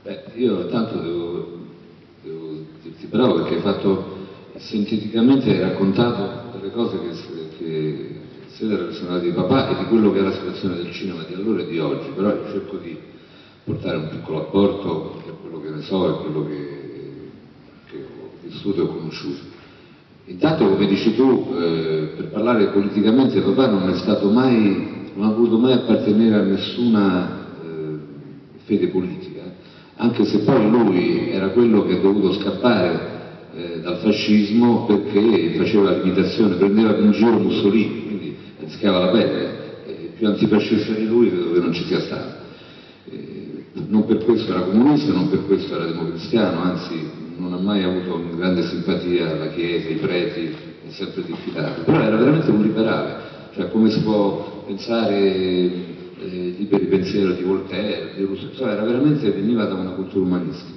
Io intanto devo dirti bravo perché hai fatto sinteticamente, hai raccontato delle cose che sia della personalità di papà e di quello che è la situazione del cinema di allora e di oggi, però io cerco di portare un piccolo apporto a quello che ne so e quello che ho vissuto e ho conosciuto. Intanto, come dici tu, per parlare politicamente, papà non è stato mai, non ha voluto mai appartenere a nessuna fede politica, anche se poi lui era quello che ha dovuto scappare dal fascismo perché faceva l'imitazione, prendeva in giro Mussolini, quindi rischiava la pelle, più antifascista di lui credo che non ci sia stato. Non per questo era comunista, non per questo era democristiano, anzi non ha mai avuto grande simpatia alla Chiesa, ai preti, è sempre diffidato, però era veramente un liberale, cioè come si può pensare liberi pensiero di Voltaire, di Rousseau, cioè era veramente, veniva da una cultura umanistica.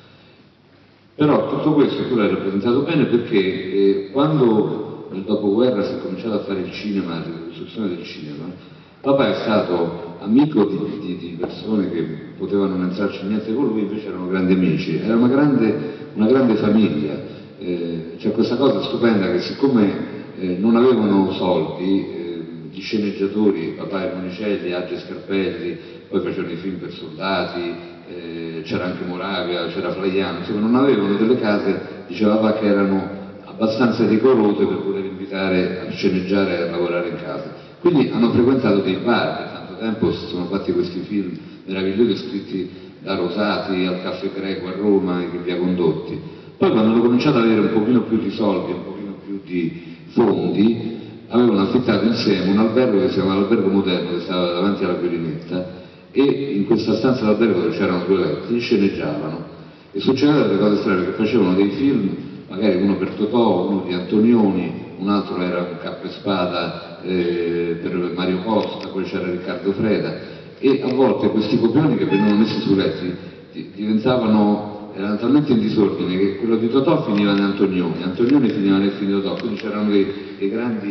Però tutto questo tu l'hai rappresentato bene perché quando nel dopoguerra si è cominciato a fare il cinema, la ricostruzione del cinema, papà è stato amico di persone che potevano non entrarci niente con lui, invece erano grandi amici, era una grande famiglia. C'è questa cosa stupenda che siccome non avevano soldi, gli sceneggiatori, papà e Monicelli, Agi e Scarpelli, poi facevano i film per soldati, c'era anche Moravia, c'era Flaiano, insomma non avevano delle case, diceva papà, che erano abbastanza decorose per poter invitare a sceneggiare e a lavorare in casa. Quindi hanno frequentato dei bar, per tanto tempo si sono fatti questi film meravigliosi scritti da Rosati al Caffè Greco a Roma e che vi ha condotti. Poi quando hanno cominciato ad avere un pochino più di soldi, un pochino più di fondi, avevano affittato insieme un albergo che si chiamava l'Albergo Moderno, che stava davanti alla Violinetta, e in questa stanza d'albergo dove c'erano due letti sceneggiavano. E succedevano delle cose strane, perché facevano dei film, magari uno per Totò, uno di Antonioni, un altro era un capo e spada per Mario Costa, poi c'era Riccardo Freda, e a volte questi copioni che venivano messi sui letti erano talmente in disordine che quello di Totò finiva in Antonioni finiva nel film di Totò, quindi c'erano dei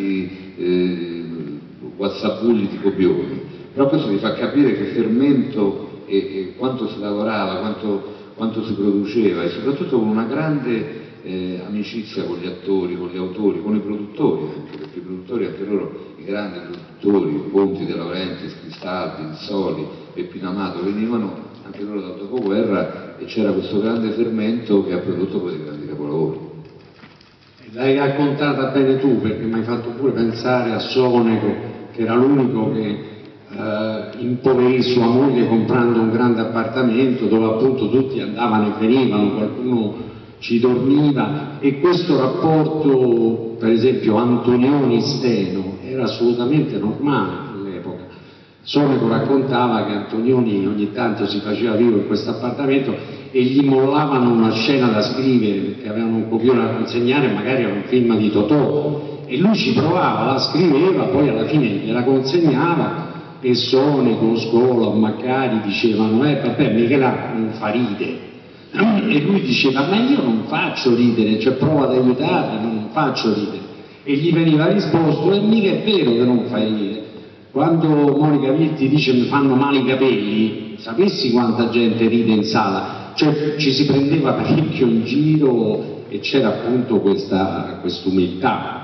grandi whatsappulli di copioni. Però questo vi fa capire che fermento e quanto si lavorava, quanto si produceva, e soprattutto con una grande amicizia con gli attori, con gli autori, con i produttori anche, perché i produttori, anche loro, i grandi produttori, Ponti, De Laurentiis, Cristaldi, Soli, Peppino Amato, venivano anche loro dal dopoguerra e c'era questo grande fermento che ha prodotto poi dei grandi capolavori. L'hai raccontata bene tu, perché mi hai fatto pure pensare a Sonego, che era l'unico che impoverì sua moglie comprando un grande appartamento dove appunto tutti andavano e venivano, qualcuno ci dormiva, e questo rapporto, per esempio Antonioni-Steno, era assolutamente normale all'epoca. Sonego raccontava che Antonioni ogni tanto si faceva vivo in questo appartamento e gli mollavano una scena da scrivere perché avevano un copione da consegnare, magari era un film di Totò, e lui ci provava, la scriveva, poi alla fine gliela consegnava, e Sonego, Scola, Maccari dicevano vabbè, Michela non fa ridere, e lui diceva ma io non faccio ridere, cioè prova ad aiutarmi, ma non faccio ridere, e gli veniva risposto mica è vero che non fai ridere. Quando Monica Vitti dice mi fanno male i capelli, sapessi quanta gente ride in sala, cioè ci si prendeva parecchio in giro e c'era appunto questa umiltà.